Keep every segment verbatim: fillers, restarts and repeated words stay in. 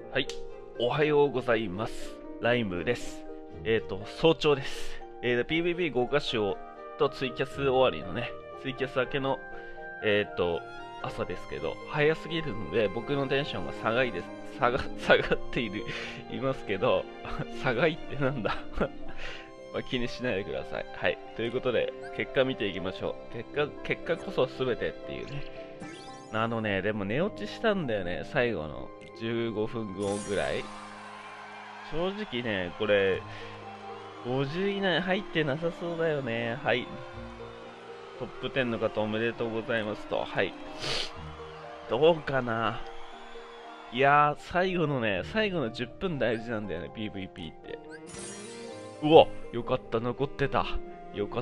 はい、おはようございます。ライムです。えっ、ー、と、早朝です。えーと、ピーブイピー 豪華賞とツイキャス終わりのね、ツイキャス明けの、えっ、ー、と、朝ですけど、早すぎるので、僕のテンションが下がいです。下が、下がっている、いますけど、下がいってなんだまあ気にしないでください。はい。ということで、結果見ていきましょう。結果、結果こそ全てっていうね。あのね、でも寝落ちしたんだよね、最後のじゅうごふんごぐらい。正直ね、これ、ごじゅう以内入ってなさそうだよね。はい。トップじゅうの方おめでとうございますと。はい。どうかな。いやー、最後のね、最後のじゅっぷん大事なんだよね、ピーブイピー って。うわ、よかった、残ってた。よかった。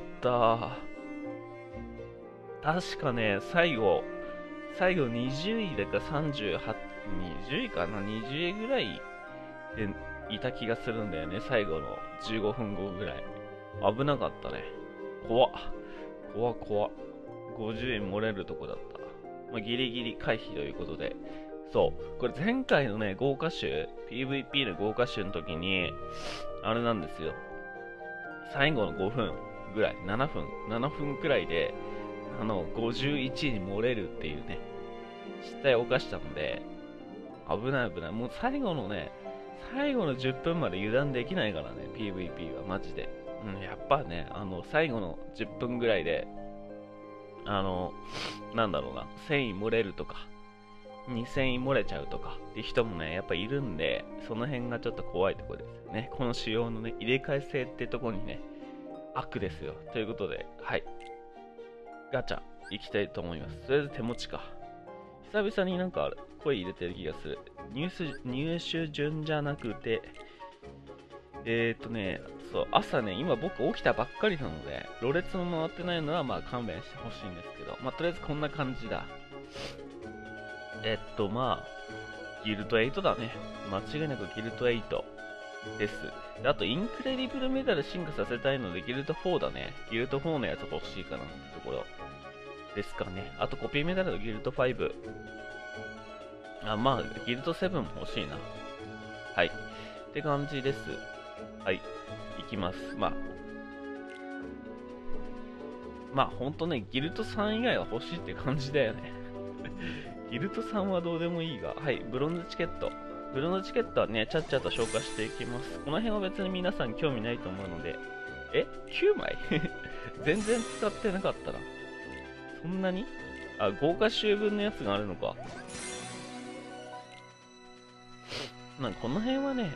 確かね、最後、最後にじゅういだかさんじゅうはち、にじゅういかな ?にじゅう 位ぐらいでいた気がするんだよね、最後のじゅうごふんごぐらい。危なかったね。怖っ。怖っ怖っ。ごじゅうえん漏れるとこだった。まあ、ギリギリ回避ということで。そう。これ前回のね、豪華集、ピーブイピー の豪華集の時に、あれなんですよ。最後のごふんぐらい、ななふん、ななふんくらいで、あの、ごじゅういちいに漏れるっていうね、失態を犯したので、危ない危ない。もう最後のね、最後のじゅっぷんまで油断できないからね、ピーブイピー はマジで。うん、やっぱね、あの、最後のじゅっぷんぐらいで、あの、なんだろうな、せんい漏れるとか、にせんい漏れちゃうとかっていう人もね、やっぱいるんで、その辺がちょっと怖いところですよね。この仕様のね、入れ替え制ってとこにね、悪ですよ。ということで、はい。ガチャ、行きたいと思います。とりあえず手持ちか。久々になんか声入れてる気がする。入手入手順じゃなくて、えーとね、そう、朝ね、今僕起きたばっかりなので、ろれつも回ってないのはまあ勘弁してほしいんですけど、まあとりあえずこんな感じだ。えっとまあ、ギルトはちだね。間違いなくギルトはちです。であと、インクレディブルメダル進化させたいので、ギルトフォーだね。ギルトフォーのやつ欲しいかなってところですかね。あと、コピーメダルのギルトファイブ。あ、まあ、ギルトセブンも欲しいな。はい。って感じです。はい。いきます。まあ。まあ、ほんとね、ギルトさん以外は欲しいって感じだよね。ギルトさんはどうでもいいが。はい。ブロンズチケット。ブロンズチケットはね、ちゃっちゃと消化していきます。この辺は別に皆さん興味ないと思うので。え ?きゅう 枚全然使ってなかったな。そんなにあ、豪華週分のやつがあるのか。なんかこの辺はね、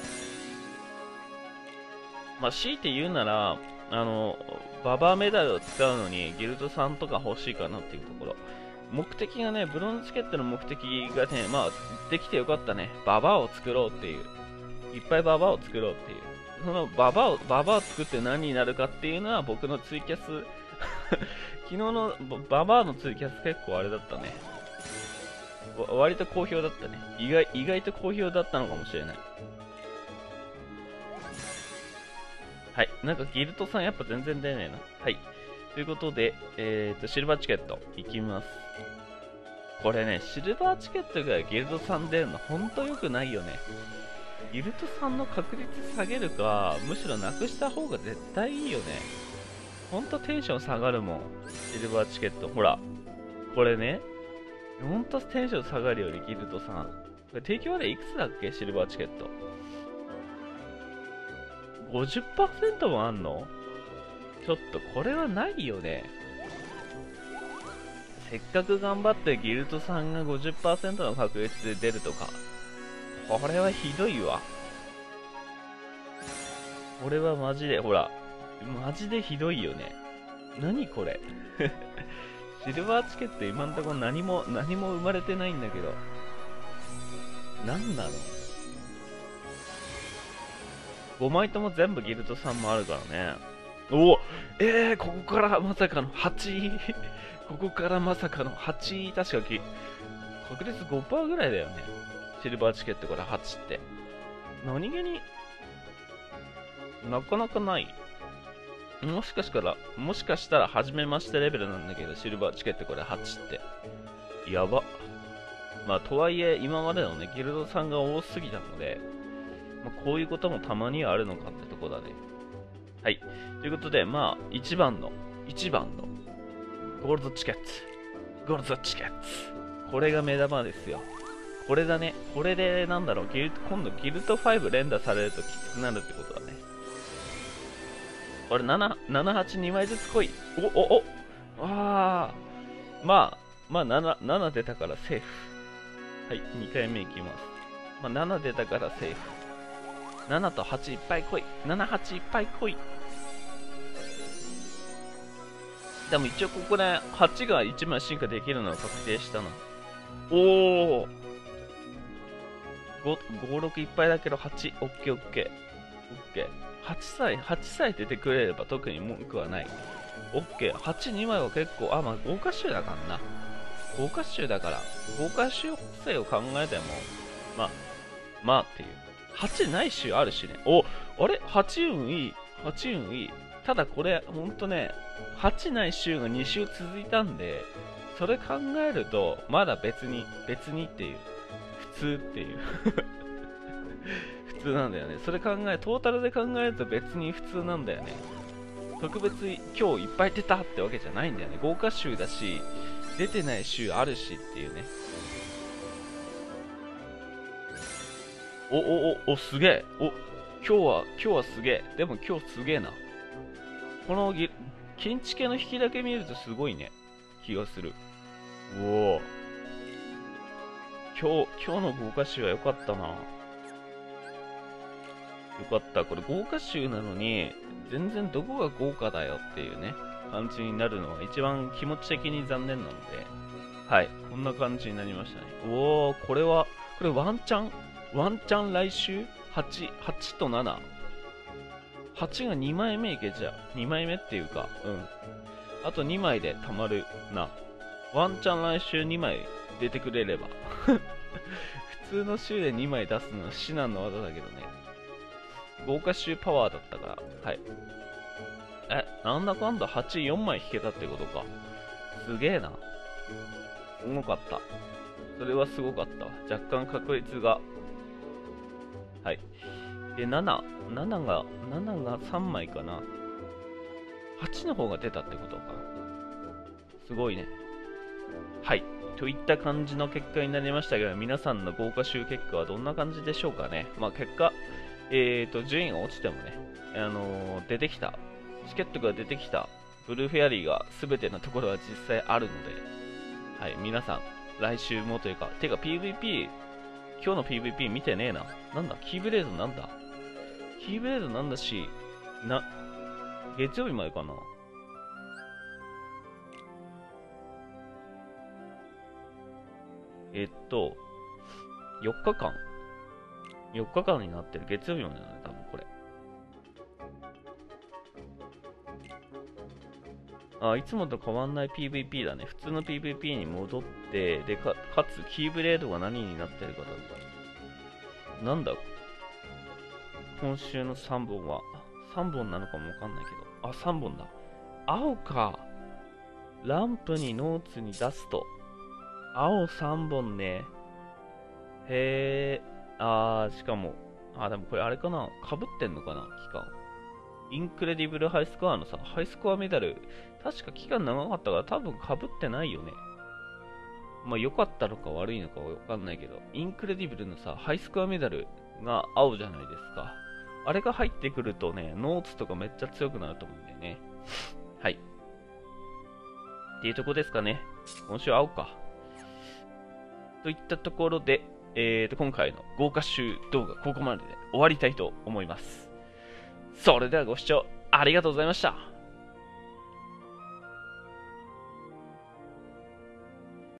まあ、強いて言うなら、あの、ババアメダルを使うのにギルドさんとか欲しいかなっていうところ。目的がね、ブロンズチケットの目的がね、まあ、できてよかったね。ババアを作ろうっていう。いっぱいババアを作ろうっていう。そのババアを、ババアを作って何になるかっていうのは僕のツイキャス昨日のババアのツイキャス結構あれだったね。割と好評だったね。意外、意外と好評だったのかもしれない。はい。なんかギルトさんやっぱ全然出ねえな。はい。ということで、えーと、シルバーチケットいきます。これね、シルバーチケットがギルトさん出るのほんと良くないよね。ギルトさんの確率下げるか、むしろなくした方が絶対いいよね。ほんとテンション下がるもん。シルバーチケット。ほら。これね、ほんとテンション下がるよりギルトさん。これ提供でいくつだっけシルバーチケット。ごじゅっパーセント もあんの？ちょっとこれはないよね。せっかく頑張ってギルトさんが ごじゅっパーセント の確率で出るとか。これはひどいわ。これはマジで、ほら。マジでひどいよね。何これ。シルバーチケット今んところ何も、何も生まれてないんだけど。何なの？ごまいとも全部ギルトさんもあるからね。おおえー、ここからまさかのはちい。ここからまさかのはちい。確かき、確率 ごパーセント ぐらいだよね。シルバーチケットからはちって。何気になかなかない。もしかしたら、もしかしたら初めましてレベルなんだけど、シルバーチケットこれはちって。やば。 まあ、とはいえ、今までのね、ギルドさんが多すぎたので、まあ、こういうこともたまにはあるのかってとこだね。はい。ということで、まあ、一番の、一番の、ゴールドチケット。ゴールドチケット。これが目玉ですよ。これだね。これで、なんだろう、ギル今度ギルトファイブ連打されるときつくなるってことだね。俺、なな、なな、はち、にまいずつ来い。お、お、おあー。まあ、まあ、なな、なな出たからセーフ。はい、にかいめいきます。まあ、なな出たからセーフ。ななとはちいっぱい来い。なな、はちいっぱい来い。でも一応ここではちがいちまい進化できるのが確定したな。おー。ご、ご、ろくいっぱいだけどはち。オッケーオッケー。オッケー。はちさい、はちさい出てくれれば特に文句はない。オッケー。はちにまいは結構、あ、まあ豪華集だからな。豪華集だから、豪華集補正を考えても、まあ、まあっていう。はちない週あるしね。お、あれ ?はち 運いい。はち運いい。ただこれ、ほんとね、はちない週がに週続いたんで、それ考えると、まだ別に、別にっていう。普通っていう。普通なんだよね。それ考え、トータルで考えると別に普通なんだよね。特別今日いっぱい出たってわけじゃないんだよね。豪華週だし、出てない週あるしっていうね。おおおお、すげえ。お、今日は、今日はすげえ。でも今日すげえな。このぎ、金地系の引きだけ見るとすごいね。気がする。おお。今日、今日の豪華集は良かったな。よかった。これ豪華集なのに、全然どこが豪華だよっていうね、感じになるのは一番気持ち的に残念なので、はい。こんな感じになりましたね。おー、これは、これワンチャンワンチャン来週 はち、はちとなな。はちがにまいめいけちゃう。にまいめっていうか、うん。あとにまいでたまるな。ワンチャン来週にまい出てくれれば。普通の週でにまい出すのは至難の技だけどね。豪華週パワーだったから。はい。え、なんだかんだはち、よんまい引けたってことか。すげえな。すごかった。それはすごかった。若干確率が。はい。で、なな。ななが、なながさんまいかな。はちの方が出たってことか。すごいね。はい。といった感じの結果になりましたが、皆さんの豪華集結果はどんな感じでしょうかね。まあ結果、えーと、順位が落ちてもね、あのー、出てきた、チケットが出てきたブルーフェアリーが全てのところは実際あるので、はい、皆さん、来週もというか、てか ピーブイピー、今日の ピーブイピー 見てねえな。なんだ、キーブレードなんだキーブレードなんだし、な、月曜日までかな。えっと、よっかかん。よっかかんになってる。月曜日までだね、多分これ。あ、いつもと変わんない ピーブイピー だね。普通の ピーブイピー に戻って、で、か、かつ、キーブレードが何になってるかだった。なんだ今週のさんぼんは、さんぼんなのかもわかんないけど。あ、さんぼんだ。青か。ランプにノーツに出すと。青さんぼんね。へえ。あー、しかも、あ、でもこれあれかな。被ってんのかな期間。インクレディブルハイスコアのさ、ハイスコアメダル、確か期間長かったから多分被ってないよね。まあ良かったのか悪いのかわかんないけど、インクレディブルのさ、ハイスコアメダルが青じゃないですか。あれが入ってくるとね、ノーツとかめっちゃ強くなると思うんだよね。はい。っていうとこですかね。今週青か。といったところで、えーと、今回の豪華集動画ここまでで終わりたいと思います。それではご視聴ありがとうございました。